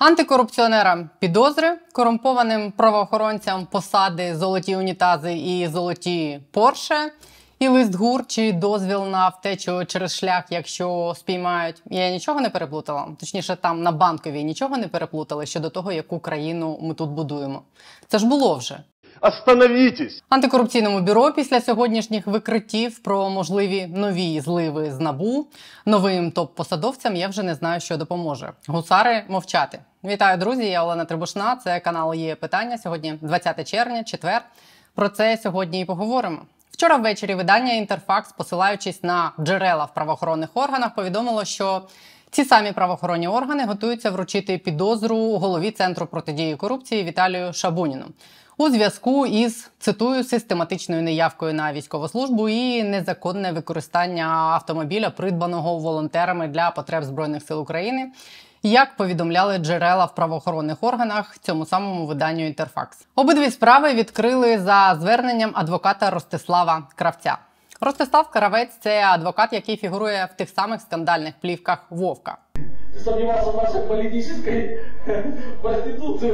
Антикорупціонерам підозри, корумпованим правоохоронцям посади, золоті унітази і золоті Порше, і лист ГУР чи дозвіл на втечу через шлях, якщо спіймають. Я нічого не переплутала? Точніше, там на Банковій нічого не переплутали щодо того, яку країну ми тут будуємо. Це ж було вже. Остановітесь! Антикорупційному бюро після сьогоднішніх викриттів про можливі нові зливи з НАБУ новим топ-посадовцям я вже не знаю, що допоможе. Гусари мовчати. Вітаю, друзі, я Олена Трибушна, це канал «Є питання». Сьогодні 20 червня, четвер. Про це сьогодні і поговоримо. Вчора ввечері видання «Інтерфакс», посилаючись на джерела в правоохоронних органах, повідомило, що ці самі правоохоронні органи готуються вручити підозру голові Центру протидії корупції Віталію Шабуніну у зв'язку із, цитую, систематичною неявкою на військову службу і незаконне використання автомобіля, придбаного волонтерами для потреб Збройних сил України, як повідомляли джерела в правоохоронних органах цьому самому виданню «Інтерфакс». Обидві справи відкрили за зверненням адвоката Ростислава Кравця. Ростислав Кравець – це адвокат, який фігурує в тих самих скандальних плівках Вовка. Сомневаться в нашей политической проституции.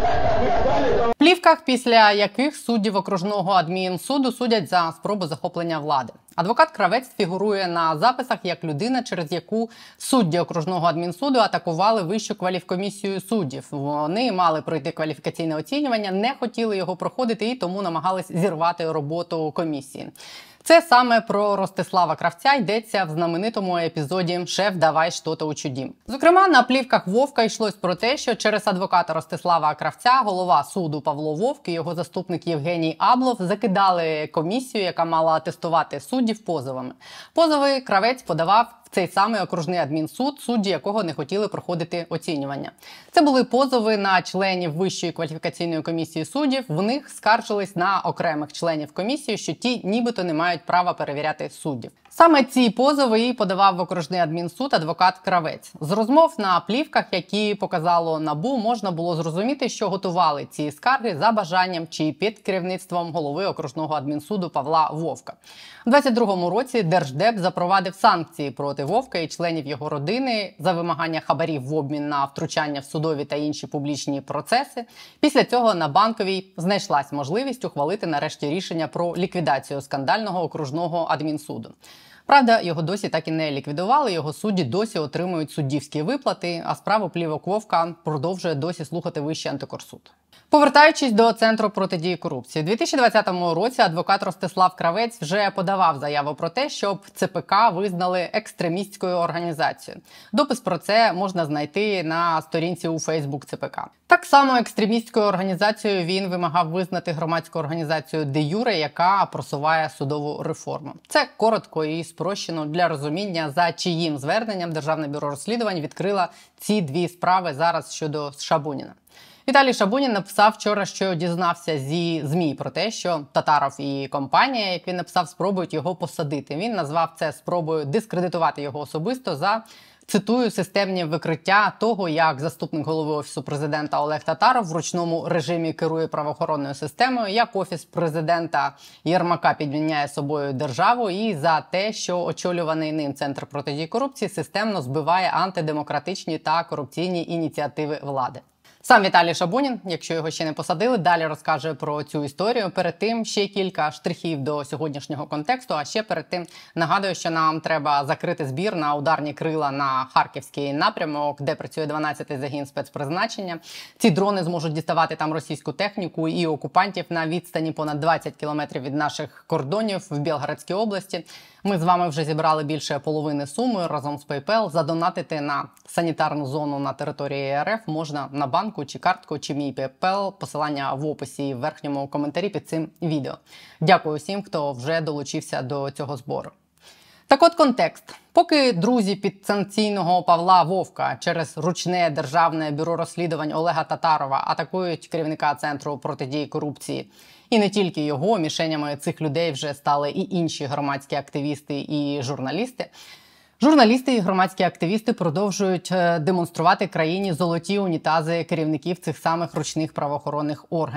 В плівках, після яких суддів окружного адмінсуду судять за спробу захоплення влади. Адвокат Кравець фігурує на записах як людина, через яку судді окружного адмінсуду атакували Вищу кваліфкомісію суддів. Вони мали пройти кваліфікаційне оцінювання, не хотіли його проходити і тому намагались зірвати роботу комісії. Це саме про Ростислава Кравця йдеться в знаменитому епізоді «Шеф, давай що-то учудім». Зокрема, на плівках Вовка йшлось про те, що через адвоката Ростислава Кравця голова суду Павло Вовк і його заступник Євгеній Аблов закидали комісію, яка мала атестувати суддів, позовами. Позови Кравець подавав в цей самий окружний адмінсуд, судді якого не хотіли проходити оцінювання. Це були позови на членів Вищої кваліфікаційної комісії суддів. В них скаржились на окремих членів комісії, що ті нібито не мають права перевіряти суддів. Саме ці позови і подавав в окружний адмінсуд адвокат Кравець. З розмов на плівках, які показало НАБУ, можна було зрозуміти, що готували ці скарги за бажанням чи під керівництвом голови окружного адмінсуду Павла Вовка. У 2022 році Держдеп запровадив санкції проти Вовка і членів його родини за вимагання хабарів в обмін на втручання в судові та інші публічні процеси. Після цього на Банковій знайшлась можливість ухвалити нарешті рішення про ліквідацію скандального окружного адмінсуду. Правда, його досі так і не ліквідували, його судді досі отримують суддівські виплати, а справу плівок Вовка продовжує досі слухати Вищий антикорсуд. Повертаючись до Центру протидії корупції, у 2020 році адвокат Ростислав Кравець вже подавав заяву про те, щоб ЦПК визнали екстремістською організацією. Допис про це можна знайти на сторінці у Фейсбук ЦПК. Так само екстремістською організацією він вимагав визнати громадську організацію «Де Юре», яка просуває судову реформу. Це коротко і спрощено для розуміння, за чиїм зверненням Державне бюро розслідувань відкрило ці дві справи зараз щодо Шабуніна. Віталій Шабунін написав вчора, що дізнався зі ЗМІ про те, що Татаров і компанія, як він написав, спробують його посадити. Він назвав це спробою дискредитувати його особисто за, цитую, системні викриття того, як заступник голови Офісу президента Олег Татаров в ручному режимі керує правоохоронною системою, як Офіс президента Єрмака підміняє собою державу і за те, що очолюваний ним Центр протидії корупції системно збиває антидемократичні та корупційні ініціативи влади. Сам Віталій Шабунін, якщо його ще не посадили, далі розкаже про цю історію. Перед тим ще кілька штрихів до сьогоднішнього контексту, а ще перед тим нагадую, що нам треба закрити збір на ударні крила на Харківський напрямок, де працює 12-й загін спецпризначення. Ці дрони зможуть діставати там російську техніку і окупантів на відстані понад 20 кілометрів від наших кордонів в Білгородській області. Ми з вами вже зібрали більше половини суми разом з PayPal. Задонатити на санітарну зону на території РФ можна на банку чи картку, чи мій PayPal. Посилання в описі і в верхньому коментарі під цим відео. Дякую всім, хто вже долучився до цього збору. Так от контекст. Поки друзі підсанкційного Павла Вовка через ручне Державне бюро розслідувань Олега Татарова атакують керівника Центру протидії корупції, і не тільки його, мішенями цих людей вже стали і інші громадські активісти і журналісти. Журналісти і громадські активісти продовжують демонструвати країні золоті унітази керівників цих самих ручних правоохоронних органів.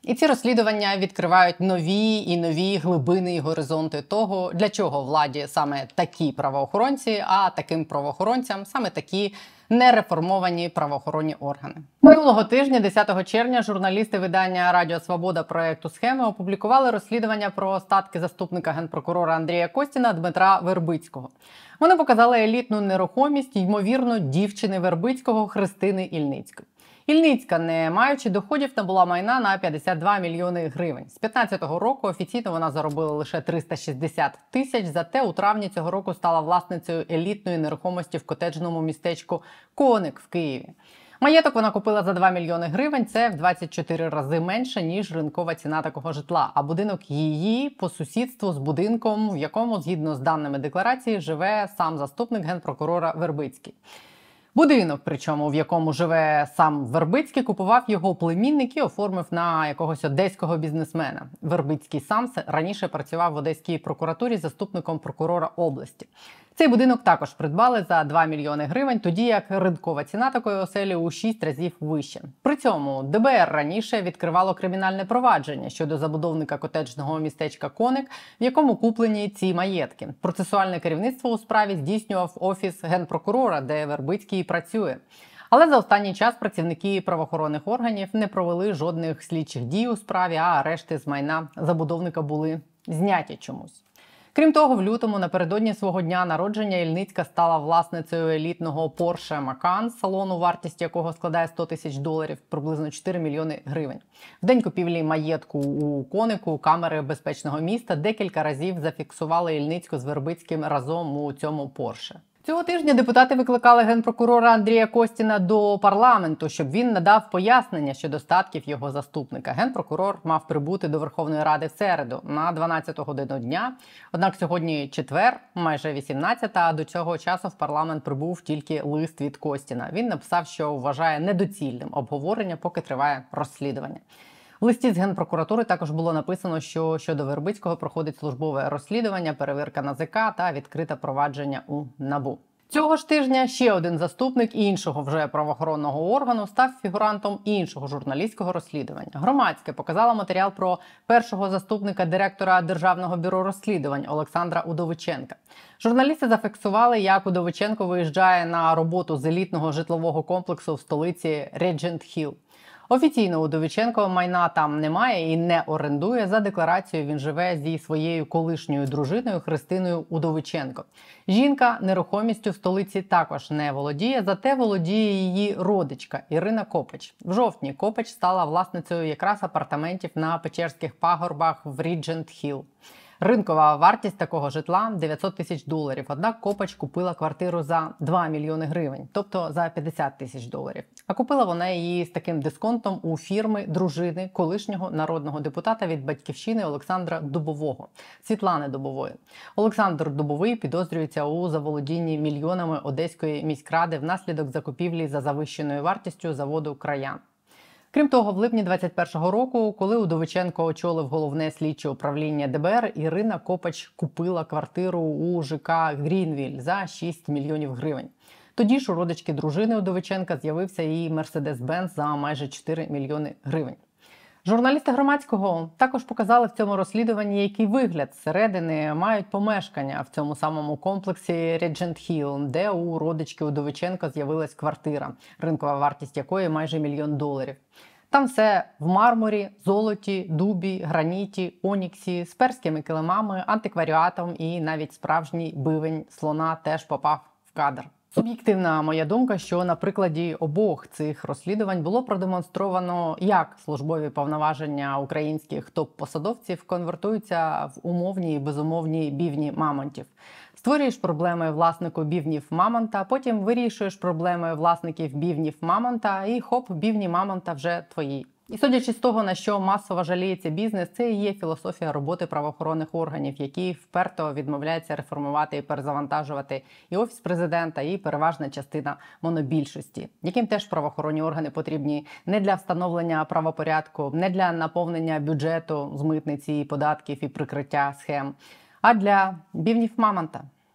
І ці розслідування відкривають нові і нові глибини і горизонти того, для чого владі саме такі правоохоронці, а таким правоохоронцям саме такі нереформовані правоохоронні органи. Минулого тижня, 10 червня, журналісти видання Радіо Свобода проекту «Схеми» опублікували розслідування про статки заступника генпрокурора Андрія Костіна Дмитра Вербицького. Вони показали елітну нерухомість, ймовірно, дівчини Вербицького Христини Ільницької. Ільницька, не маючи доходів, набула майна на 52 мільйони гривень. З 15-го року офіційно вона заробила лише 360 тисяч, зате у травні цього року стала власницею елітної нерухомості в котеджному містечку Коник в Києві. Маєток вона купила за 2 мільйони гривень, це в 24 рази менше, ніж ринкова ціна такого житла. А будинок її по сусідству з будинком, в якому, згідно з даними декларації, живе сам заступник генпрокурора Вербицький. Будинок, причому, в якому живе сам Вербицький, купував його племінник і оформив на якогось одеського бізнесмена. Вербицький сам раніше працював в Одеській прокуратурі заступником прокурора області. Цей будинок також придбали за 2 мільйони гривень, тоді як ринкова ціна такої оселі у 6 разів вище. При цьому ДБР раніше відкривало кримінальне провадження щодо забудовника котеджного містечка Коник, в якому куплені ці маєтки. Процесуальне керівництво у справі здійснював Офіс генпрокурора, де Вербицький працює. Але за останній час працівники правоохоронних органів не провели жодних слідчих дій у справі, а арешти з майна забудовника були зняті чомусь. Крім того, в лютому, напередодні свого дня народження, Ільницька стала власницею елітного Porsche Macan, салону, вартість якого складає 100 тисяч доларів, приблизно 4 мільйони гривень. В день купівлі маєтку у Конику камери безпечного міста декілька разів зафіксували Ільницьку з Вербицьким разом у цьому Porsche. Цього тижня депутати викликали генпрокурора Андрія Костіна до парламенту, щоб він надав пояснення щодо статків його заступника. Генпрокурор мав прибути до Верховної Ради в середу на 12-ту годину дня. Однак сьогодні четвер, майже 18-та, а до цього часу в парламент прибув тільки лист від Костіна. Він написав, що вважає недоцільним обговорення, поки триває розслідування. В листі з Генпрокуратури також було написано, що щодо Вербицького проходить службове розслідування, перевірка НАЗК та відкрите провадження у НАБУ. Цього ж тижня ще один заступник іншого вже правоохоронного органу став фігурантом іншого журналістського розслідування. Громадське показало матеріал про першого заступника директора Державного бюро розслідувань Олександра Удовиченка. Журналісти зафіксували, як Удовиченко виїжджає на роботу з елітного житлового комплексу в столиці Реджент-Хілл. Офіційно Удовиченко майна там немає і не орендує. За декларацією він живе зі своєю колишньою дружиною Христиною Удовиченко. Жінка нерухомістю в столиці також не володіє, зате володіє її родичка Ірина Копач. В жовтні Копач стала власницею якраз апартаментів на Печерських пагорбах в Реджент-Хілл. Ринкова вартість такого житла – 900 тисяч доларів. Однак Копач купила квартиру за 2 мільйони гривень, тобто за 50 тисяч доларів. А купила вона її з таким дисконтом у фірми дружини колишнього народного депутата від Батьківщини Олександра Дубового, Світлани Дубової. Олександр Дубовий підозрюється у заволодінні мільйонами Одеської міськради внаслідок закупівлі за завищеною вартістю заводу «Краян». Крім того, в липні 2021 року, коли Удовиченко очолив головне слідче управління ДБР, Ірина Копач купила квартиру у ЖК «Грінвіль» за 6 мільйонів гривень. Тоді ж у родички дружини Удовиченка з'явився її Мерседес-Бенц за майже 4 мільйони гривень. Журналісти Громадського також показали в цьому розслідуванні, який вигляд зсередини мають помешкання в цьому самому комплексі Реджент-Хілл, де у родички Удовиченка з'явилась квартира, ринкова вартість якої майже $1 мільйон. Там все в мармурі, золоті, дубі, граніті, оніксі, з перськими килимами, антикваріатом і навіть справжній бивень слона теж попав в кадр. Суб'єктивна моя думка, що на прикладі обох цих розслідувань було продемонстровано, як службові повноваження українських топ-посадовців конвертуються в умовні і безумовні бівні мамонтів. Створюєш проблеми власнику бівнів мамонта, потім вирішуєш проблеми власників бівнів мамонта і хоп, бівні мамонта вже твої. І судячи з того, на що масово жаліється бізнес, це і є філософія роботи правоохоронних органів, які вперто відмовляються реформувати і перезавантажувати і Офіс президента, і переважна частина монобільшості, яким теж правоохоронні органи потрібні не для встановлення правопорядку, не для наповнення бюджету з митниці, податків і прикриття схем, а для бівнів мамонта.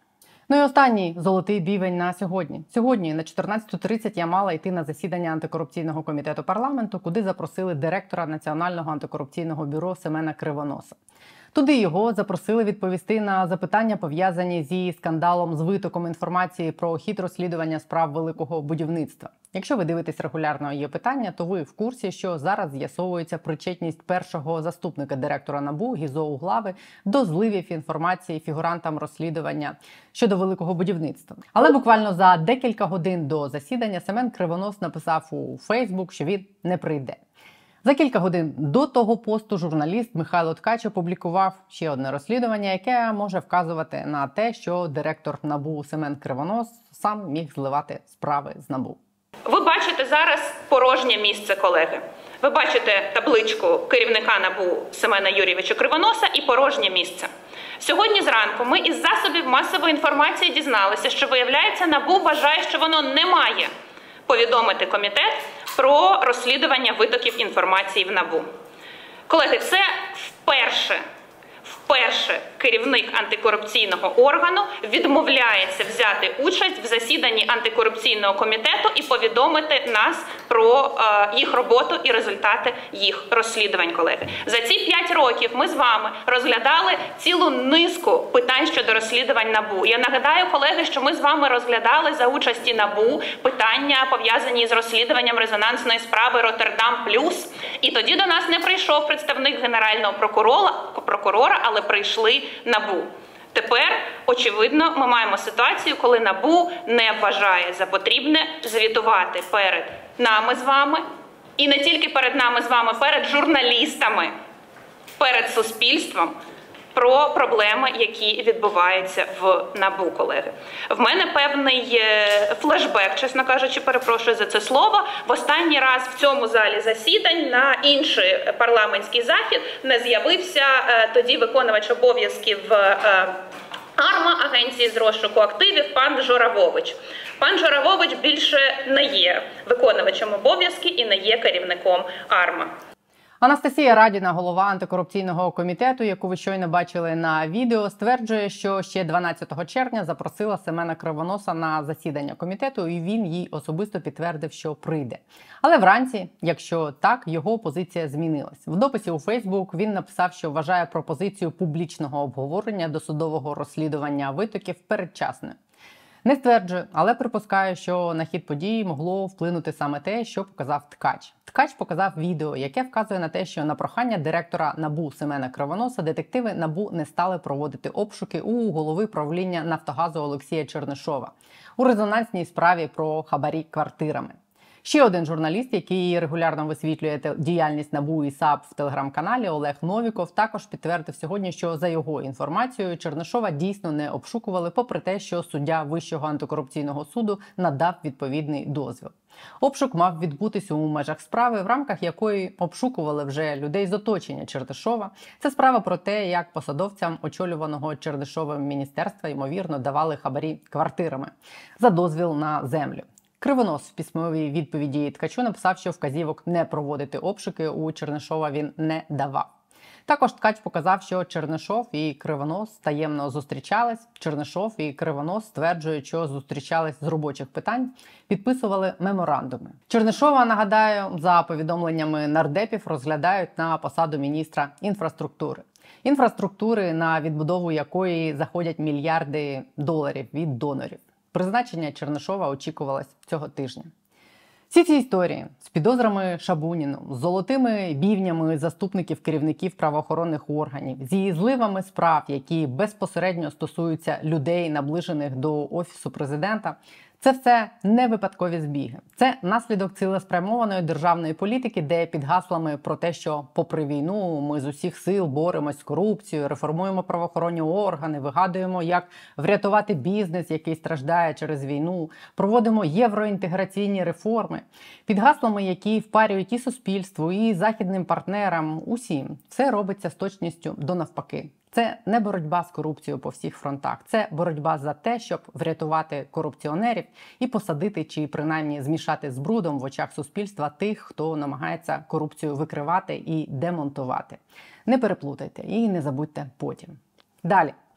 Ну і останній золотий бівень на сьогодні. Сьогодні на 14:30 я мала йти на засідання антикорупційного комітету парламенту, куди запросили директора Національного антикорупційного бюро Семена Кривоноса. Туди його запросили відповісти на запитання, пов'язані зі скандалом з витоком інформації про хід розслідування справ великого будівництва. Якщо ви дивитесь регулярно її питання, то ви в курсі, що зараз з'ясовується причетність першого заступника директора НАБУ Гізо Углави до зливів інформації фігурантам розслідування щодо великого будівництва. Але буквально за декілька годин до засідання Семен Кривонос написав у Фейсбук, що він не прийде. За кілька годин до того посту журналіст Михайло Ткач опублікував ще одне розслідування, яке може вказувати на те, що директор НАБУ Семен Кривонос сам міг зливати справи з НАБУ. Ви бачите зараз порожнє місце, колеги. Ви бачите табличку керівника НАБУ Семена Юрійовича Кривоноса і порожнє місце. Сьогодні зранку ми із засобів масової інформації дізналися, що, виявляється, НАБУ вважає, що воно не має повідомити комітет про розслідування витоків інформації в НАБУ. Колеги, це вперше керівник антикорупційного органу відмовляється взяти участь в засіданні антикорупційного комітету і повідомити нас про їх роботу і результати їх розслідувань, колеги. За ці 5 років ми з вами розглядали цілу низку питань щодо розслідувань НАБУ. Я нагадаю, колеги, що ми з вами розглядали за участі НАБУ питання, пов'язані з розслідуванням резонансної справи «Роттердам плюс». І тоді до нас не прийшов представник Генерального прокурора, але прийшли НАБУ. Тепер, очевидно, ми маємо ситуацію, коли НАБУ не вважає за потрібне звітувати перед нами з вами, і не тільки перед нами з вами, перед журналістами, перед суспільством, про проблеми, які відбуваються в НАБУ, колеги. В мене певний флешбек, чесно кажучи, перепрошую за це слово. В останній раз в цьому залі засідань на інший парламентський захід не з'явився тоді виконувач обов'язків АРМА, агенції з розшуку активів, пан Журавович. Пан Журавович більше не є виконувачем обов'язків і не є керівником АРМА. Анастасія Радіна, голова антикорупційного комітету, яку ви щойно бачили на відео, стверджує, що ще 12 червня запросила Семена Кривоноса на засідання комітету, і він їй особисто підтвердив, що прийде. Але вранці, якщо так, його позиція змінилась. В дописі у Фейсбук він написав, що вважає пропозицію публічного обговорення досудового розслідування витоків передчасною. Не стверджує, але припускає, що на хід подій могло вплинути саме те, що показав Ткач. Ткач показав відео, яке вказує на те, що на прохання директора НАБУ Семена Кривоноса детективи НАБУ не стали проводити обшуки у голови правління «Нафтогазу» Олексія Чернишова у резонансній справі про хабарі квартирами. Ще один журналіст, який регулярно висвітлює діяльність НАБУ і САП в телеграм-каналі, Олег Новіков, також підтвердив сьогодні, що за його інформацією Чернишова дійсно не обшукували, попри те, що суддя Вищого антикорупційного суду надав відповідний дозвіл. Обшук мав відбутися у межах справи, в рамках якої обшукували вже людей з оточення Чернишова. Це справа про те, як посадовцям очолюваного Чернишовим міністерства, ймовірно, давали хабарі квартирами за дозвіл на землю. Кривонос в письмовій відповіді Ткачу написав, що вказівок не проводити обшуки у Чернишова він не давав. Також Ткач показав, що Чернишов і Кривонос таємно зустрічались. Чернишов і Кривонос стверджують, що зустрічались з робочих питань, підписували меморандуми. Чернишова, нагадаю, за повідомленнями нардепів, розглядають на посаду міністра інфраструктури. Інфраструктури, на відбудову якої заходять мільярди доларів від донорів. Призначення Чернишова очікувалось цього тижня. Всі ці історії з підозрами Шабуніну, з золотими бівнями заступників керівників правоохоронних органів, зі зливами справ, які безпосередньо стосуються людей, наближених до Офісу президента, це все не випадкові збіги. Це наслідок цілеспрямованої державної політики, де під гаслами про те, що попри війну ми з усіх сил боремось з корупцією, реформуємо правоохоронні органи, вигадуємо, як врятувати бізнес, який страждає через війну, проводимо євроінтеграційні реформи. Під гаслами, які впарюють і суспільству, і західним партнерам, усім. Все робиться з точністю до навпаки. Це не боротьба з корупцією по всіх фронтах. Це боротьба за те, щоб врятувати корупціонерів і посадити чи принаймні змішати з брудом в очах суспільства тих, хто намагається корупцію викривати і демонтувати. Не переплутайте і не забудьте потім. Далі.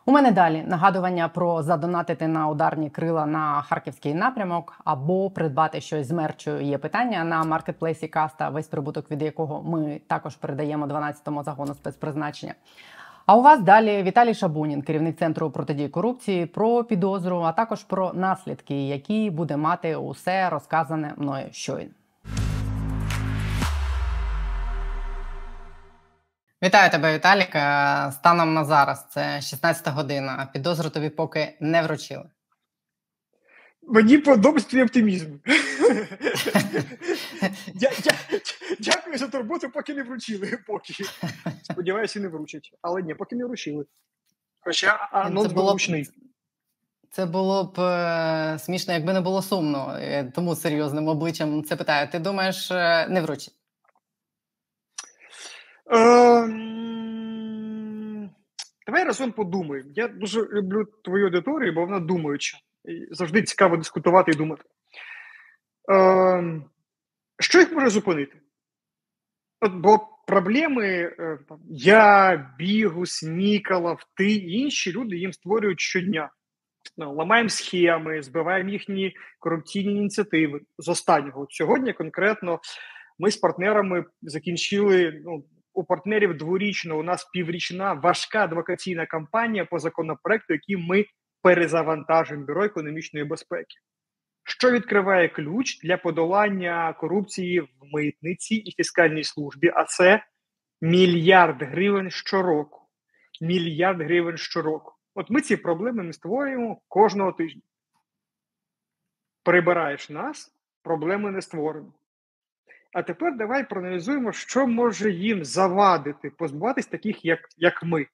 У мене далі нагадування про задонатити на ударні крила на харківський напрямок або придбати щось з мерчу. Є питання на маркетплейсі Каста, весь прибуток від якого ми також передаємо 12-му загону спецпризначення. А у вас далі Віталій Шабунін, керівник Центру протидії корупції, про підозру, а також про наслідки, які буде мати усе розказане мною щойно. Вітаю тебе, Віталік. Станом на зараз, це 16-та година. Підозру тобі поки не вручили. Мені подобається твій оптимізм. Дякую за турботу, поки не вручили. Поки. Сподіваюся, не вручать. Але ні, поки не вручили. Хоча анонс був гучний. Це було б смішно, якби не було сумно. Тому серйозним обличчям це питаю. Ти думаєш, не вручить? Давай разом подумаємо. Я дуже люблю твою аудиторію, бо вона думаюча. І завжди цікаво дискутувати і думати. Що їх може зупинити? Бо проблеми я, Бігус, Ніколов, ти і інші люди їм створюють щодня. Ламаємо схеми, збиваємо їхні корупційні ініціативи. З останнього. Сьогодні конкретно ми з партнерами закінчили, у партнерів дворічно, у нас піврічна важка адвокаційна кампанія по законопроекту, який ми перезавантажуємо Бюро економічної безпеки. Що відкриває ключ для подолання корупції в митниці і фіскальній службі, а це 1 мільярд гривень щороку. 1 мільярд гривень щороку. От ми ці проблеми не створюємо кожного тижня. Прибираєш нас, проблеми не створено. А тепер давай проаналізуємо, що може їм завадити позбуватись таких, як ми.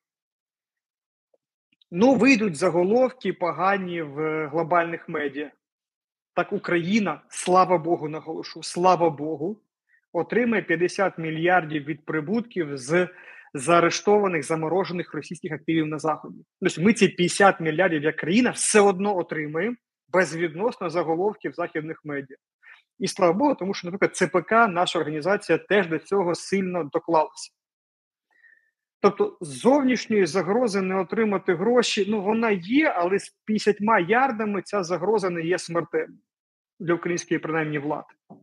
Вийдуть заголовки погані в глобальних медіа. Так Україна, слава Богу, наголошу, слава Богу, отримає 50 мільярдів від прибутків з заарештованих, заморожених російських активів на Заході. Тобто ми ці 50 мільярдів як країна все одно отримаємо безвідносно заголовків західних медіа. І слава Богу, тому що, наприклад, ЦПК, наша організація, теж до цього сильно доклалася. Тобто зовнішньої загрози не отримати гроші, вона є, але з 50 ярдами ця загроза не є смертельною для української, принаймні, влади.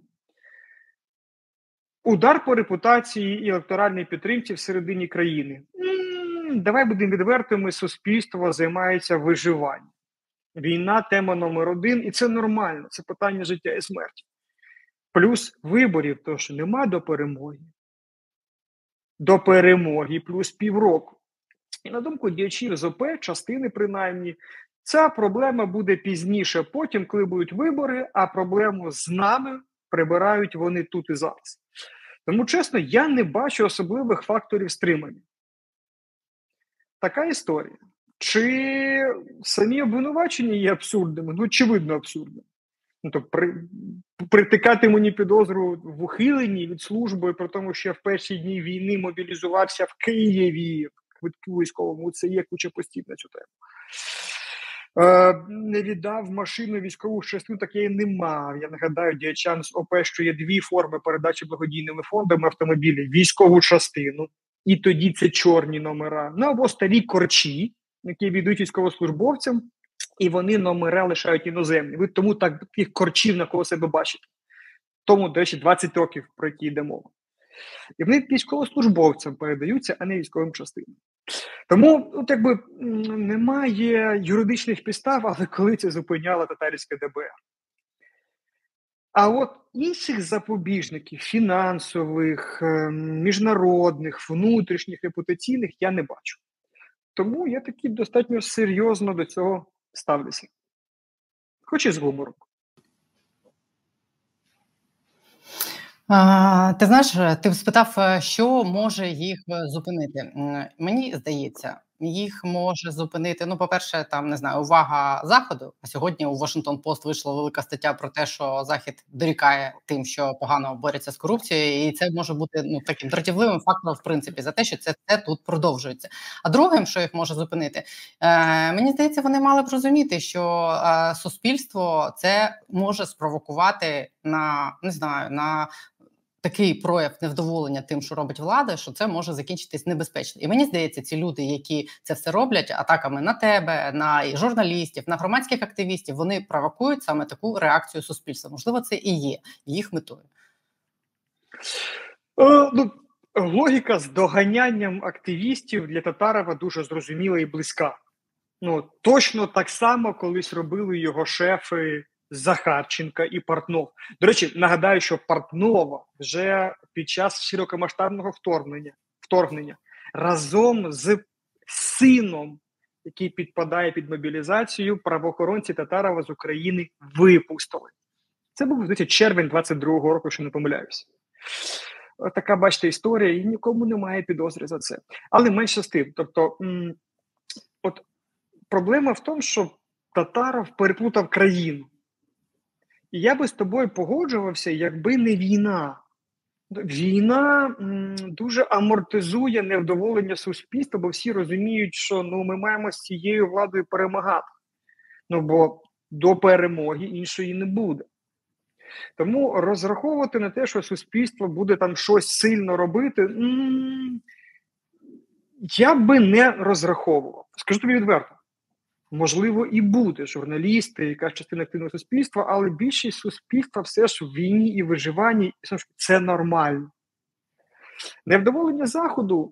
Удар по репутації і електоральній підтримці всередині країни. Давай будемо відвертими, суспільство займається виживанням. Війна – тема номер 1, і це нормально, це питання життя і смерті. Плюс виборів, тому що нема до перемоги. До перемоги плюс півроку. І на думку діячів з ОП, частини принаймні, ця проблема буде пізніше, потім, коли будуть вибори, а проблему з нами прибирають вони тут і зараз. Тому, чесно, я не бачу особливих факторів стримання. Така історія. Чи самі обвинувачення є абсурдними? Очевидно, абсурдними. Притикати мені підозру в ухиленні від служби, при тому, що я в перші дні війни мобілізувався в Києві, в квитку військовому, це є куча постів на цю тему. Не віддав машину військову частину, так я і не мав. Я нагадаю діячам з ОП, що є 2 форми передачі благодійними фондами автомобілів. Військову частину, і тоді це чорні номера, або старі корчі, які віддають військовослужбовцям, і вони номера лишають іноземні. Ви тому таких корчів на кого себе бачите. Тому, до речі, 20 років, про які йде мова. І вони військовослужбовцям передаються, а не військовим частинам. Тому, немає юридичних підстав, але коли це зупиняла татарське ДБР. А от інших запобіжників, фінансових, міжнародних, внутрішніх, репутаційних, я не бачу. Тому я таки достатньо серйозно до цього ставлюся. Хоч і з гумором. Ти знаєш, ти спитав, що може їх зупинити. Мені здається, їх може зупинити, по-перше, увага Заходу. А сьогодні у Washington Post вийшла велика стаття про те, що Захід дорікає тим, що погано бореться з корупцією, і це може бути таким дратівливим фактором, в принципі, за те, що це тут продовжується. А другим, що їх може зупинити, мені здається, вони мали б розуміти, що суспільство це може спровокувати на такий прояв невдоволення тим, що робить влада, що це може закінчитись небезпечно. І мені здається, ці люди, які це все роблять, атаками на тебе, на журналістів, на громадських активістів, вони провокують саме таку реакцію суспільства. Можливо, це і є їх метою. Логіка з доганянням активістів для Татарова дуже зрозуміла і близька. Точно так само колись робили його шефи Захарченка і Портнов. До речі, нагадаю, що Портнова вже під час широкомасштабного вторгнення разом з сином, який підпадає під мобілізацію, правоохоронці Татарова з України випустили. Це був, здається, червень 22-го року, якщо не помиляюся. Така, бачите, історія, і нікому немає підозри за це. Але менше з тим. Тобто, от проблема в тому, що Татаров переплутав країну. І я би з тобою погоджувався, якби не війна. Війна дуже амортизує невдоволення суспільства, бо всі розуміють, що ми маємо з цією владою перемагати. Бо до перемоги іншої не буде. Тому розраховувати на те, що суспільство буде там щось сильно робити, я би не розраховував. Скажу тобі відверто. Можливо, і буде журналісти, якась частина активного суспільства, але більшість суспільства все ж в війні і виживанні, це нормально. Невдоволення Заходу,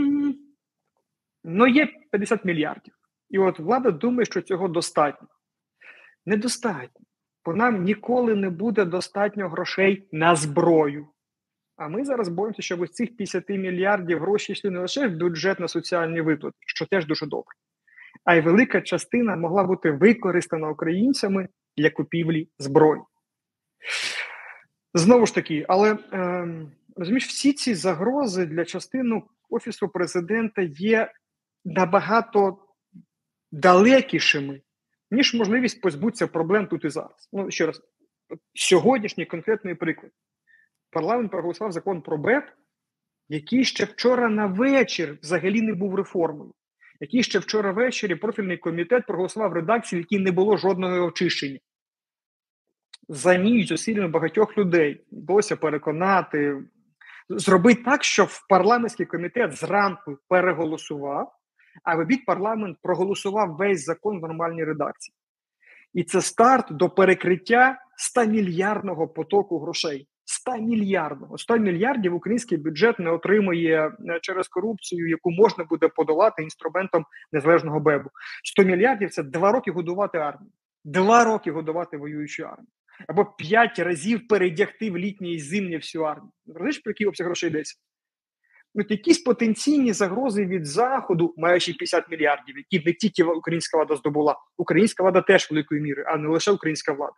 є 50 мільярдів. І от влада думає, що цього достатньо. Недостатньо. Бо нам ніколи не буде достатньо грошей на зброю. А ми зараз боїмося, щоб ось цих 50 мільярдів грошей йшли не лише в бюджет на соціальні виплати, що теж дуже добре, а й велика частина могла бути використана українцями для купівлі зброї. Знову ж таки, але розумієш, всі ці загрози для частини Офісу Президента є набагато далекішими, ніж можливість позбутися проблем тут і зараз. Ще раз, сьогоднішній конкретний приклад. Парламент проголосував закон про БЕП, який ще вчора на вечір взагалі не був реформою. Який ще вчора ввечері профільний комітет проголосував редакцію, в якій не було жодного очищення. За ніч зусиллями багатьох людей вдалося переконати, зробити так, щоб парламентський комітет зранку переголосував, а в обід парламент проголосував весь закон в нормальній редакції. І це старт до перекриття 100-мільярдного потоку грошей. 100-мільярдного. 100 мільярдів український бюджет не отримує через корупцію, яку можна буде подолати інструментом незалежного БЕБу. 100 мільярдів – це 2 роки годувати армію. 2 роки годувати воюючу армію. Або 5 разів передягти в літнє і зимнє всю армію. Розумієш, про який обсяг грошей йдеться? Якісь потенційні загрози від Заходу, маючи 50 мільярдів, які не тільки українська влада здобула. Українська влада теж великої міри, а не лише українська влада.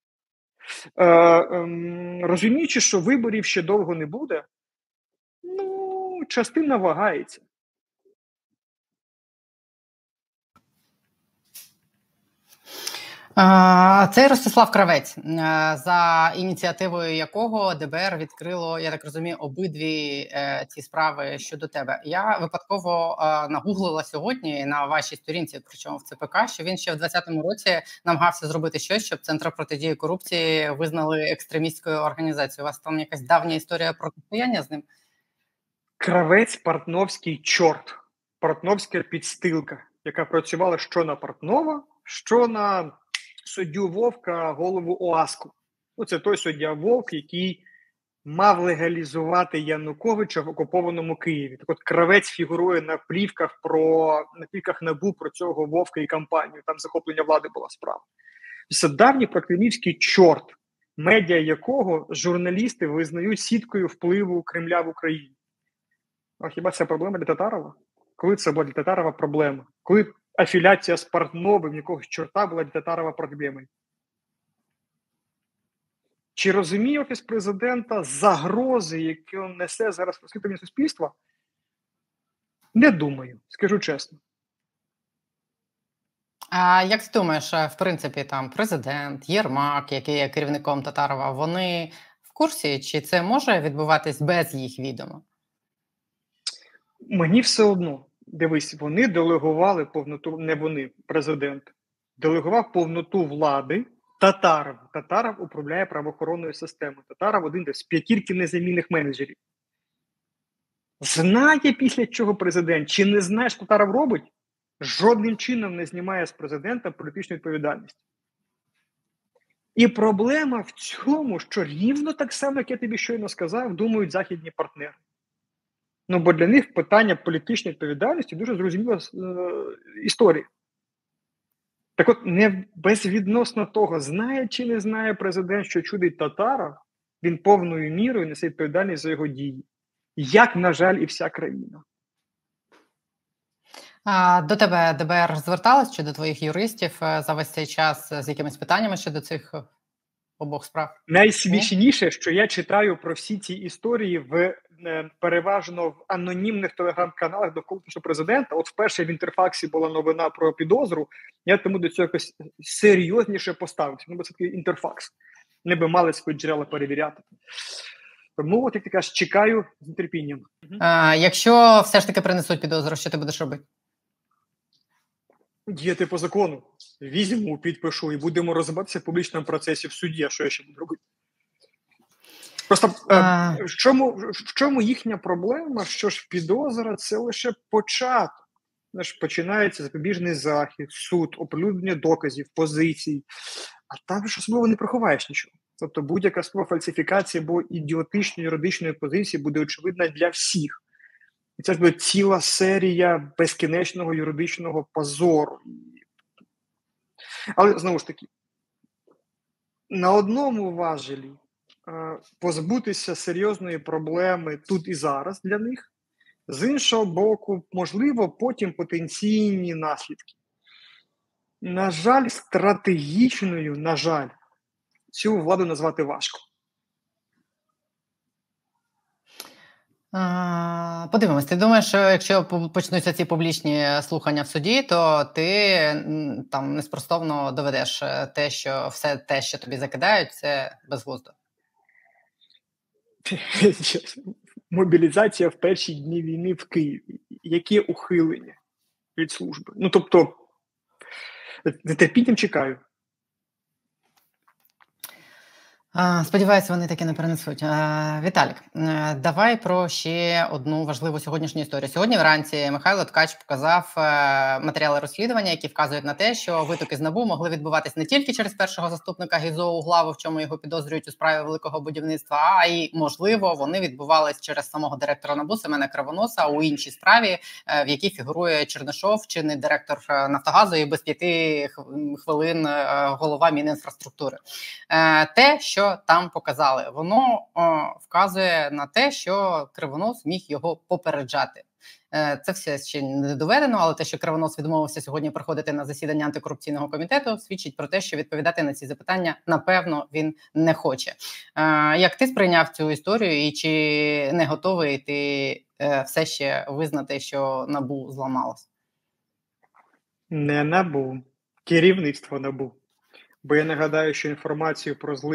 Розуміючи, що виборів ще довго не буде, частина вагається. Це Ростислав Кравець, за ініціативою якого ДБР відкрило, я так розумію, обидві ці справи щодо тебе. Я випадково нагуглила сьогодні на вашій сторінці, причому в ЦПК, що він ще в 2020 році намагався зробити щось, щоб Центр протидії корупції визнали екстремістською організацією. У вас там якась давня історія протистояння з ним? Кравець – портновський чорт, портновська підстилка, яка працювала що на Портнова, що на суддю Вовка, голову ОАСКу. Це той суддя Вовк, який мав легалізувати Януковича в окупованому Києві. Так от Кравець фігурує на плівках НАБУ про цього Вовка і кампанію. Там захоплення влади була справа. Це давній прокремлівський чорт, медіа якого журналісти визнають сіткою впливу Кремля в Україні. А хіба це проблема для Татарова? Коли це була для Татарова проблема? Коли афіляція з Портновим якогось чорта була для Татарова проблемою? Чи розуміє Офіс Президента загрози, які він несе зараз розслідування суспільства? Не думаю, скажу чесно. А як ти думаєш, в принципі, там президент, Єрмак, який є керівником Татарова, вони в курсі, чи це може відбуватись без їх відома? Мені все одно. Дивись, вони делегували повноту, не вони, президент, делегував повноту влади Татаров управляє правоохоронною системою. Татаров один з п'ятірки незамінних менеджерів. Знає, після чого президент, чи не знає, що Татаров робить, жодним чином не знімає з президента політичну відповідальність. І проблема в цьому, що рівно так само, як я тобі щойно сказав, думають західні партнери. Ну, бо для них питання політичної відповідальності дуже зрозуміла історія. Так от, не безвідносно того, знає чи не знає президент, що чудить Татаров, він повною мірою несе відповідальність за його дії. Як, на жаль, і вся країна. До тебе ДБР зверталось чи до твоїх юристів за весь цей час з якимись питаннями щодо цих обох справ? Найсмішніше, що я читаю про всі ці історії переважно в анонімних телеграм-каналах до Офісу президента. От вперше в Інтерфаксі була новина про підозру, я тому до цього якось серйозніше поставився. Ну, бо це такий Інтерфакс. Не би мали свої джерела перевіряти. Тому, от як ти кажеш, чекаю з нетерпінням. Якщо все ж таки принесуть підозру, що ти будеш робити? Діяти по закону. Візьму, підпишу і будемо розбиратися в публічному процесі в суді, а що я ще буду робити. Просто в чому їхня проблема, що ж підозра – це лише початок. Починається запобіжний захід, суд, оприлюднення доказів, позицій, а там ж особливо не приховаєш нічого. Тобто будь-яка спроба фальсифікації або ідіотичної юридичної позиції буде очевидна для всіх. І це ж буде ціла серія безкінечного юридичного позору. Але, знову ж таки, на одному важелі позбутися серйозної проблеми тут і зараз для них, з іншого боку, можливо, потім потенційні наслідки. На жаль, стратегічною, цю владу назвати важко. Подивимось, ти думаєш, що якщо почнуться ці публічні слухання в суді, то ти там неспростовно доведеш те, що все те, що тобі закидають, це безглуздо? Мобілізація в перші дні війни в Києві. Яке ухилення від служби? Ну, тобто, нетерпінням чекаю. Сподіваюся, вони таки не перенесуть. Віталік, давай про ще одну важливу сьогоднішню історію. Сьогодні вранці Михайло Ткач показав матеріали розслідування, які вказують на те, що витоки з НАБУ могли відбуватись не тільки через першого заступника Гізо Углаву, в чому його підозрюють у справі великого будівництва, а й, можливо, вони відбувались через самого директора НАБУ Семена Кривоноса у іншій справі, в якій фігурує Чернишов, чинний директор Нафтогазу і без 5 хвилин голова Мінінфраструктури. Те, що там показали, воно вказує на те, що Кривонос міг його попереджати. Це все ще не доведено, але те, що Кривонос відмовився сьогодні приходити на засідання антикорупційного комітету, свідчить про те, що відповідати на ці запитання, напевно, він не хоче. Як ти сприйняв цю історію і чи не готовий ти все ще визнати, що НАБУ зламалось? Не НАБУ, керівництво НАБУ. Бо я нагадаю, що інформацію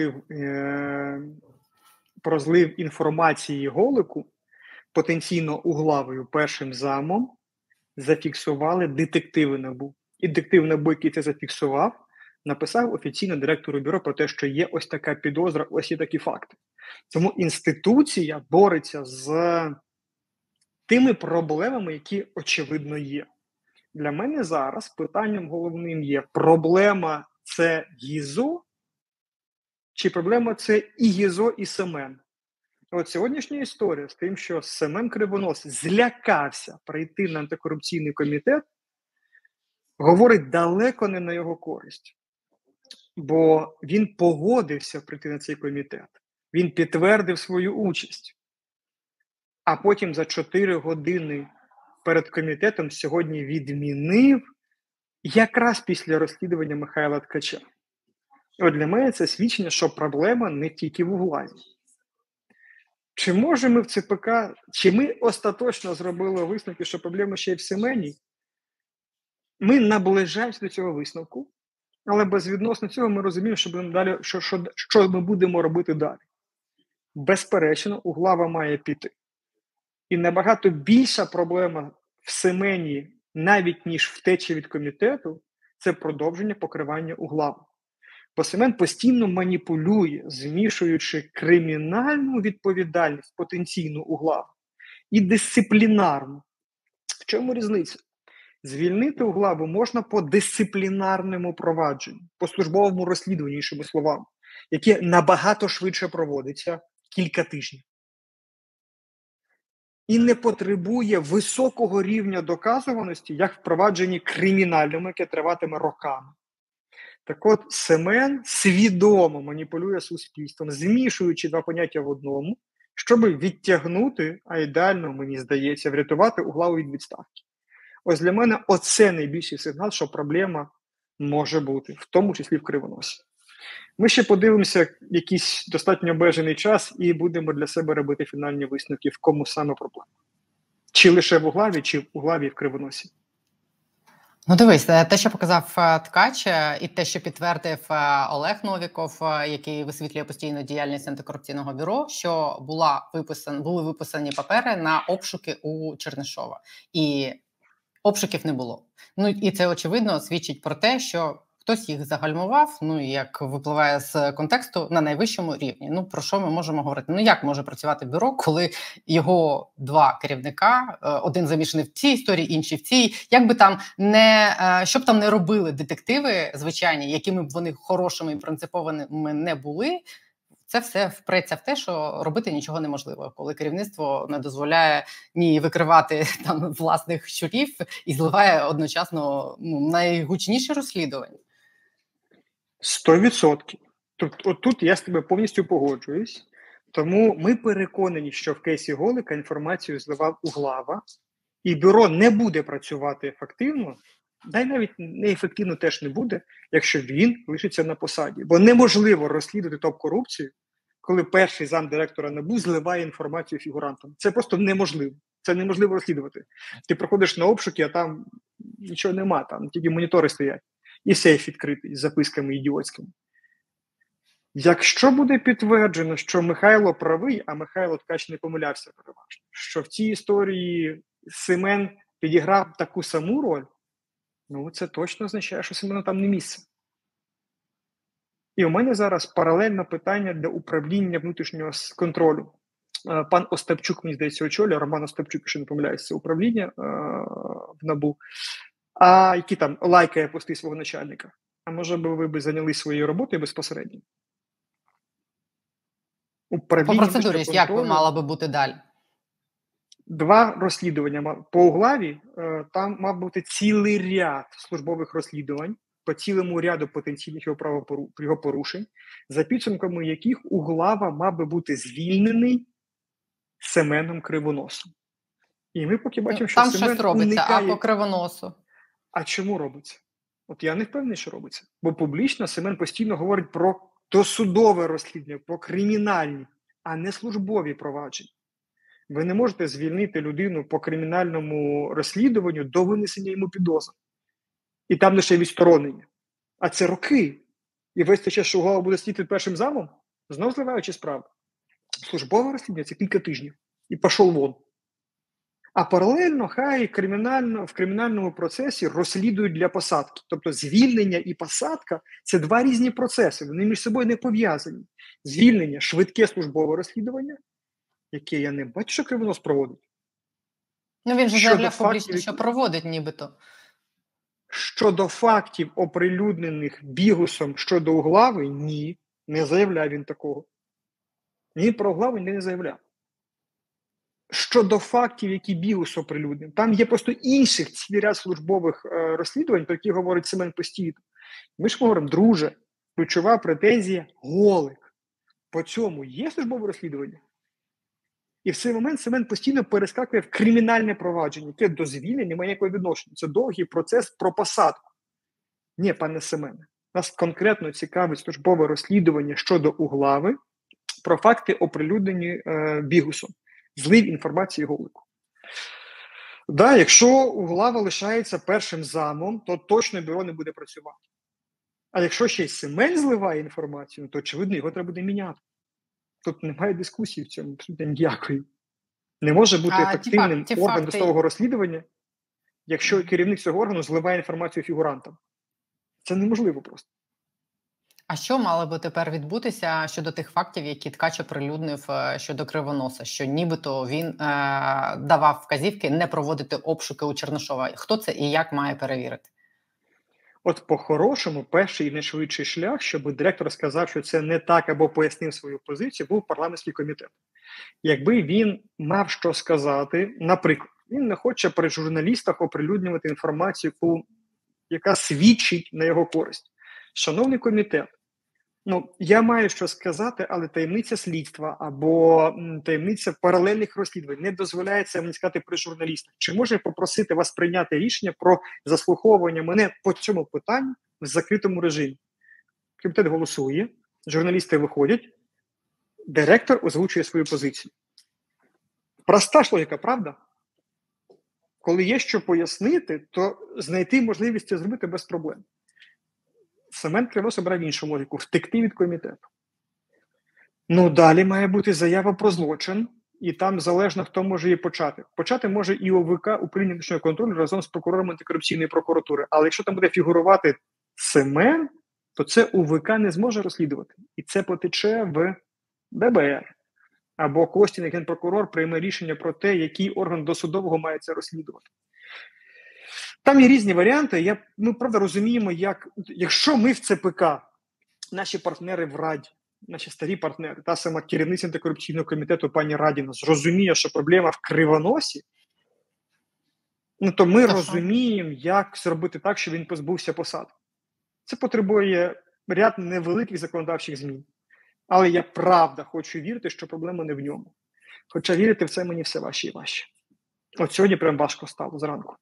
про злив інформації Голику, потенційно Углавою першим замом, зафіксували детективи НАБУ. І детектив НАБУ, який це зафіксував, написав офіційно директору бюро про те, що є ось така підозра, ось є такі факти. Тому інституція бореться з тими проблемами, які очевидно є. Для мене зараз питанням головним є проблема це Гізо, чи проблема це і Гізо, і Семен? От сьогоднішня історія з тим, що Семен Кривонос злякався прийти на антикорупційний комітет, говорить далеко не на його користь. Бо він погодився прийти на цей комітет. Він підтвердив свою участь. А потім за 4 години перед комітетом сьогодні відмінив якраз після розслідування Михайла Ткача. От для мене це свідчення, що проблема не тільки в Углаві. Чи можемо ми в ЦПК, чи ми остаточно зробили висновки, що проблема ще й в Семені? Ми наближаємося до цього висновку, але безвідносно цього ми розуміємо, що ми будемо робити далі. Безперечно, Углава має піти. І набагато більша проблема в Семені, навіть ніж втеча від комітету, це продовження покривання Углави. Бо Семен постійно маніпулює, змішуючи кримінальну відповідальність потенційну Углава і дисциплінарну. В чому різниця? Звільнити Углаву можна по дисциплінарному провадженню, по службовому розслідуванню, іншими словами, яке набагато швидше проводиться кілька тижнів. І не потребує високого рівня доказуваності, як в провадженні кримінальному, яке триватиме роками. Так от, Семен свідомо маніпулює суспільством, змішуючи два поняття в одному, щоб відтягнути, а ідеально, мені здається, врятувати Углаву від відставки. Ось для мене оце найбільший сигнал, що проблема може бути, в тому числі в Кривоносі. Ми ще подивимося якийсь достатньо обмежений час і будемо для себе робити фінальні висновки, в кому саме проблема. Чи лише в Углаві, чи в Углаві і в Кривоносі. Ну дивись, те, що показав Ткач, і те, що підтвердив Олег Новіков, який висвітлює постійну діяльність антикорупційного бюро, що були виписані папери на обшуки у Чернишова. І обшуків не було. Ну і це, очевидно, свідчить про те, що хтось їх загальмував, ну, як випливає з контексту, на найвищому рівні. Ну, про що ми можемо говорити? Ну, як може працювати бюро, коли його два керівника, один замішаний в цій історії, інший в цій, як би там щоб там не робили детективи звичайні, якими б вони хорошими і принциповими не були, це все впреться в те, що робити нічого неможливо, коли керівництво не дозволяє ні викривати там власних щурів і зливає одночасно найгучніші розслідування. 100%. Тут я з тебе повністю погоджуюсь. Тому ми переконані, що в кейсі Голика інформацію зливав Углава, і бюро не буде працювати ефективно, да й навіть неефективно теж не буде, якщо він лишиться на посаді. Бо неможливо розслідувати топ-корупцію, коли перший замдиректора НАБУ зливає інформацію фігурантам. Це просто неможливо. Це неможливо розслідувати. Ти приходиш на обшуки, а там нічого нема, там тільки монітори стоять. І сейф відкритий з записками ідіотськими. Якщо буде підтверджено, що Михайло правий, а Михайло Ткач не помилявся переважно, що в цій історії Семен підіграв таку саму роль, ну це точно означає, що Семену там не місце. І у мене зараз паралельне питання для управління внутрішнього контролю. Пан Остапчук, мені здається, очолює, Роман Остапчук, якщо не помиляюся, це управління в НАБУ. А які там лайкає пости свого начальника? А може би ви зайнялись своєю роботою безпосередньо? По процедурі, як мало би бути далі? Два розслідування. По Углаві там мав бути цілий ряд службових розслідувань по цілому ряду потенційних його порушень, за підсумками яких Углава мав би бути звільнений Семеном Кривоносом. І ми поки бачимо, що там Семен щось робиться, уникає... а по Кривоносу? А чому робиться? От я не впевнений, що робиться. Бо публічно Семен постійно говорить про досудове розслідування, про кримінальні, а не службові провадження. Ви не можете звільнити людину по кримінальному розслідуванню до винесення йому підозри. І там лише відсторонення. А це роки. І весь цей час, що Углава буде сидіти під першим замом, знов зливаючи справи. Службове розслідування – це кілька тижнів. І пішов вон. А паралельно хай в кримінальному процесі розслідують для посадки. Тобто звільнення і посадка – це два різні процеси. Вони між собою не пов'язані. Звільнення – швидке службове розслідування, яке я не бачу, що Кривонос проводить. Ну він же заявляв публічно, що проводить нібито. Щодо фактів, оприлюднених Бігусом щодо Углави, ні, не заявляв він такого. Він про Углаву не заявляв. Щодо фактів, які Бігус оприлюднив, там є просто інших цілий ряд службових розслідувань, про які говорить Семен постійно. Ми ж говоримо, друже, ключова претензія – Голик. По цьому є службове розслідування? І в цей момент Семен постійно перескакує в кримінальне провадження, яке до звільнення не має ніякого відношення. Це довгий процес про посадку. Ні, пане Семене, нас конкретно цікавить службове розслідування щодо Углави про факти, оприлюднені Бігусом. Злив інформації Голику. Да, якщо Углава лишається першим замом, то точно бюро не буде працювати. А якщо ще й Семен зливає інформацію, то, очевидно, його треба буде міняти. Тут немає дискусії в цьому, абсолютно ніякої. Не може бути ефективним орган досудового розслідування, якщо керівник цього органу зливає інформацію фігурантам. Це неможливо просто. А що мало би тепер відбутися щодо тих фактів, які Ткач оприлюднив щодо Кривоноса, що нібито він давав вказівки не проводити обшуки у Чернишова? Хто це і як має перевірити? От по-хорошому, перший і найшвидший шлях, щоб директор сказав, що це не так, або пояснив свою позицію, був парламентський комітет. Якби він мав що сказати, наприклад, він не хоче при журналістах оприлюднювати інформацію, яка свідчить на його користь. Шановний комітет, я маю що сказати, але таємниця слідства або таємниця паралельних розслідувань не дозволяє це мені сказати при журналістах. Чи може я попросити вас прийняти рішення про заслуховування мене по цьому питанню в закритому режимі? Комітет голосує, журналісти виходять, директор озвучує свою позицію. Проста ж логіка, правда? Коли є що пояснити, то знайти можливість це зробити без проблем. Семен Кривонос обрав іншу логіку – втекти від комітету. Далі має бути заява про злочин, і там залежно, хто може її почати. Почати може і ОВК, управління внутрішнього контролю, разом з прокурором антикорупційної прокуратури. Але якщо там буде фігурувати Семен, то це УВК не зможе розслідувати. І це потече в ДБР. Або Костін, як генпрокурор, прийме рішення про те, який орган досудового має це розслідувати. Там є різні варіанти. Ми, правда, розуміємо, якщо ми в ЦПК, наші партнери в Раді, наші старі партнери, та сама керівниця антикорупційного комітету пані Радіна, зрозуміє, що проблема в Кривоносі, то ми розуміємо, як зробити так, щоб він позбувся посад. Це потребує ряд невеликих законодавчих змін. Але я правда хочу вірити, що проблема не в ньому. Хоча вірити в це мені все важче і важче. От сьогодні прям важко стало зранку.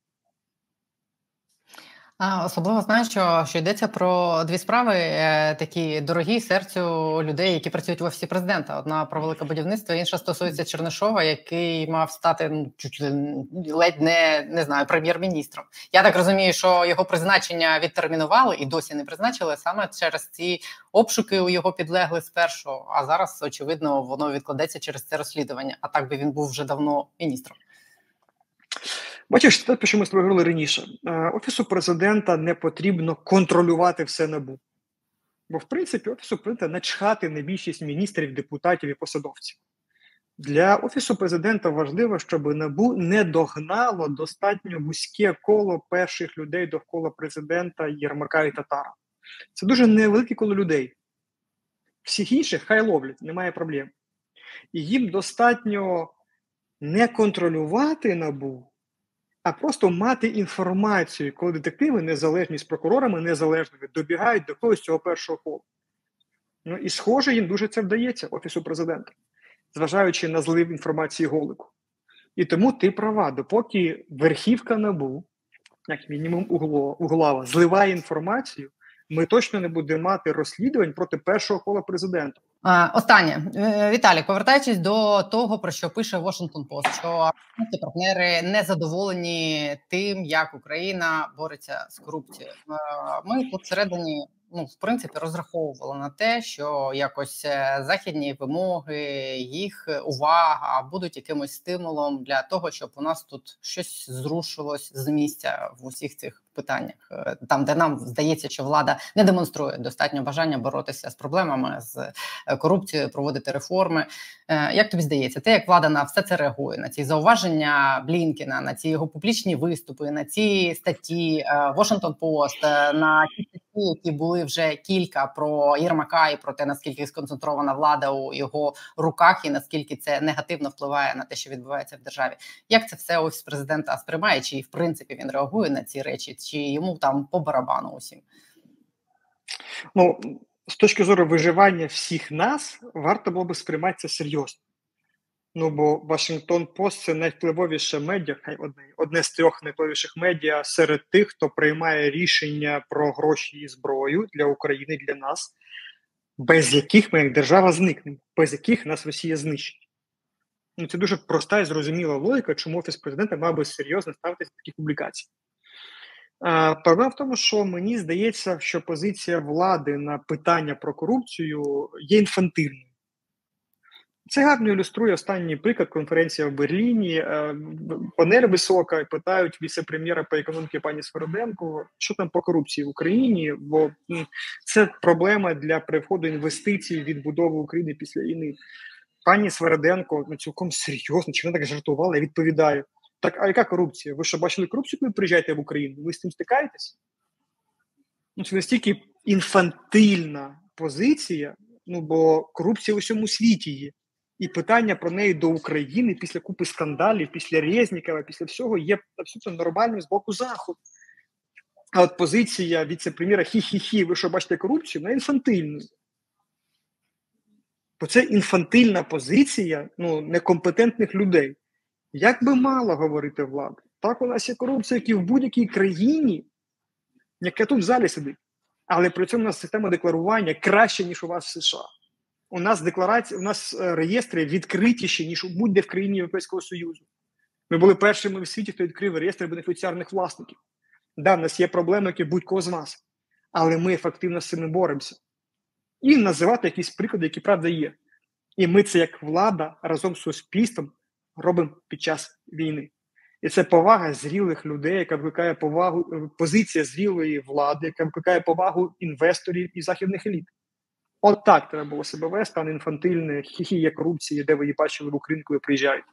Особливо знаю, що йдеться про дві справи, такі дорогі серцю людей, які працюють в Офісі Президента. Одна про велике будівництво, інша стосується Чернишова, який мав стати ледь не знаю, прем'єр-міністром. Я так розумію, що його призначення відтермінували і досі не призначили саме через ці обшуки у його підлеглих спершу, а зараз, очевидно, воно відкладеться через це розслідування. А так би він був вже давно міністром. Бачиш, те, про що ми з тобою говорили раніше. Офісу Президента не потрібно контролювати все НАБУ. Бо, в принципі, Офісу Президента начхати на більшість міністрів, депутатів і посадовців. Для Офісу Президента важливо, щоб НАБУ не догнало достатньо вузьке коло перших людей довкола Президента, Єрмака і Татара. Це дуже невелике коло людей. Всіх інших хай ловлять, немає проблем. І їм достатньо не контролювати НАБУ, а просто мати інформацію, коли детективи, незалежні з прокурорами, незалежними, добігають до когось цього першого кола. І схоже, їм дуже це вдається, Офісу Президента, зважаючи на злив інформації Голику. І тому ти права, допоки верхівка НАБУ, як мінімум Углава, зливає інформацію, ми точно не будемо мати розслідувань проти першого кола президента. Останнє. Віталій, повертаючись до того, про що пише Washington Post, що партнери не задоволені тим, як Україна бореться з корупцією. Ми тут всередині, в принципі, розраховували на те, що якось західні вимоги, їх увага будуть якимось стимулом для того, щоб у нас тут щось зрушилось з місця в усіх цих питаннях. Там, де нам здається, що влада не демонструє достатньо бажання боротися з проблемами, з корупцією, проводити реформи. Як тобі здається, те, як влада на все це реагує, на ці зауваження Блінкена, на ці його публічні виступи, на ці статті Washington Post, на ті статті, які були вже кілька про Єрмака і про те, наскільки сконцентрована влада у його руках і наскільки це негативно впливає на те, що відбувається в державі. Як це все Офіс Президента сприймає? Чи, в принципі, він реагує на ці речі? Чи йому там по барабану усім? З точки зору виживання всіх нас, варто було би сприймати це серйозно. Бо Вашингтон Пост – це найвпливовіше медіа, одне з 3 найвпливовіших медіа серед тих, хто приймає рішення про гроші і зброю для України, для нас, без яких ми як держава зникнемо, без яких нас Росія знищить. Це дуже проста і зрозуміла логіка, чому Офіс Президента мав би серйозно ставитися до таких публікацій. Проблема в тому, що мені здається, що позиція влади на питання про корупцію є інфантильною. Це гарно ілюструє останній приклад. Конференція в Берліні, панель висока, питають віце-прем'єра по економіці пані Свериденко, що там по корупції в Україні, бо це проблема для приводу інвестицій в відбудову України після війни. Пані Свериденко цілком серйозно, чи вона так жартувала, відповідає: так, а яка корупція? Ви що, бачили корупцію, коли приїжджаєте в Україну? Ви з цим стикаєтесь? Це настільки інфантильна позиція, бо корупція в усьому світі є. І питання про неї до України після купи скандалів, після Резнікова, після всього є абсолютно нормальним з боку Заходу. А от позиція віце-прем'єра «хі-хі-хі, ви що, бачите корупцію?» вона інфантильна. Бо це інфантильна позиція некомпетентних людей. Як би мало говорити влада? Так, у нас є корупція, як і в будь-якій країні, яка тут в залі сидить. Але при цьому у нас система декларування краще, ніж у вас в США. У нас декларації, у нас реєстри відкритіші, ніж будь-де в країні Європейського Союзу. Ми були першими в світі, хто відкрив реєстри бенефіціарних власників. Да, в нас є проблеми, як і будь-кого з вас. Але ми ефективно з цим боремося. І називати якісь приклади, які правда є. І ми це як влада разом з суспільством робимо під час війни. І це повага зрілих людей, яка викликає повагу, позиція зрілої влади, яка викликає повагу інвесторів і західних еліт. От так треба було себе вести, а не інфантильне хі-хі є корупція, де ви її бачили в Україну, коли приїжджаєте.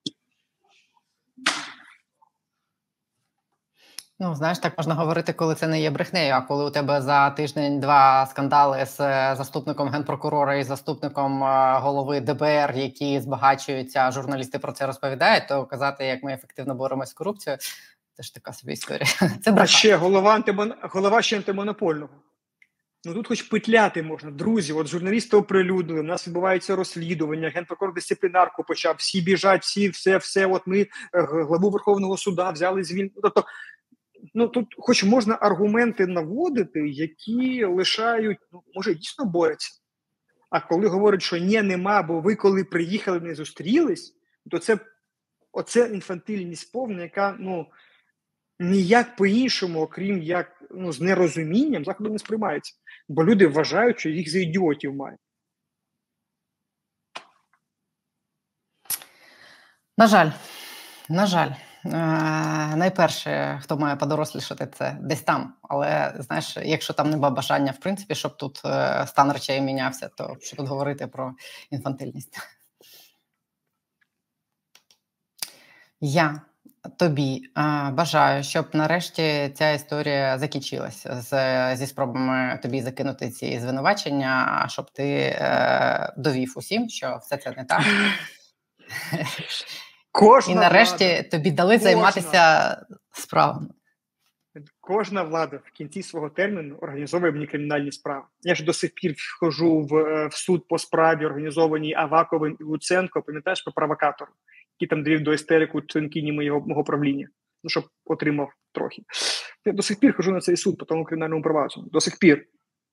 Знаєш, так можна говорити, коли це не є брехнею, а коли у тебе за тиждень-два скандали з заступником генпрокурора і заступником голови ДБР, які збагачуються, журналісти про це розповідають, то казати, як ми ефективно боремося з корупцією, це ж така собі історія. Це брехня. А ще голова ще антимонопольного. Тут хоч петляти можна. Друзі, от журналісти оприлюднили, у нас відбувається розслідування, генпрокурор дисциплінарку почав, всі біжать, все, от ми главу Верховного суда взяли звільнити. Тобто, тут хоч можна аргументи наводити, які лишають, може, дійсно борються. А коли говорять, що ні, нема, бо ви коли приїхали, не зустрілись, то оце інфантильність повна, яка, ніяк по-іншому, окрім як, з нерозумінням, Заходом не сприймається. Бо люди вважають, що їх за ідіотів мають. На жаль. Найперше, хто має подорослішати, це десь там. Але, знаєш, якщо там нема бажання, в принципі, щоб тут стан речей мінявся, то що тут говорити про інфантильність? Я тобі бажаю, щоб нарешті ця історія закінчилася зі спробами тобі закинути ці звинувачення, щоб ти довів усім, що все це не так. І нарешті тобі дали займатися справами. Кожна влада в кінці свого терміну організовує мені кримінальні справи. Я ж до сих пір вхожу в суд по справі, організованій Аваковим і Луценко, пам'ятаєш, по провокатору, який там довів до істерику членкині мого правління, щоб отримав трохи. Я до сих пір хожу на цей суд по тому кримінальному провадженню. До сих пір.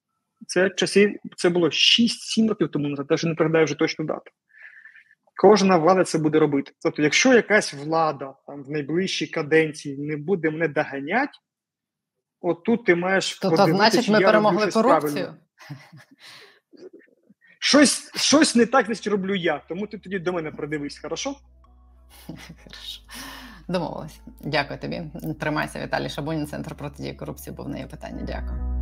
Це було 6-7 років тому назад, навіть не пригадаю вже точну дату. Кожна влада це буде робити. Тобто, якщо якась влада там в найближчій каденції не буде мене доганяти, от тут ти маєш подивитися, значить, ми перемогли корупцію? Щось не так, значить, роблю я. Тому ти тоді до мене придивись, хорошо? Хорошо. Домовились. Дякую тобі. Тримайся, Віталій Шабунін, Центр протидії корупції, бо в неї питання. Дякую.